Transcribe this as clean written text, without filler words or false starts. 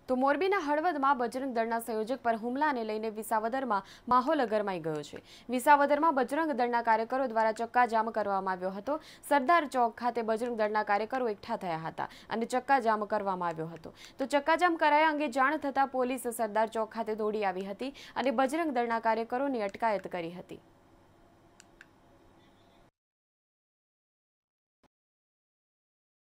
તો મોરબીના હળવદમાં બજરંગ દળના સંયોજક પર હુમલાને લઈને વિસાવદરમાં માહોલ ગરમાઈ ગયો છે। વિસાવદરમાં બજરંગ દળના કાર્યકરો દ્વારા ચક્કાજામ કરવામાં આવ્યો હતો। સરદાર ચોક ખાતે બજરંગ દળના કાર્યકરો એકઠા થયા હતા અને ચક્કાજામ કરવામાં આવ્યો હતો। તો ચક્કાજામ કરાયા અંગે જાણ થતાં પોલીસ સરદાર ચોક ખાતે દોડી આવી હતી અને બજરંગ દળના કાર્યકરોની અટકાયત કરી હતી।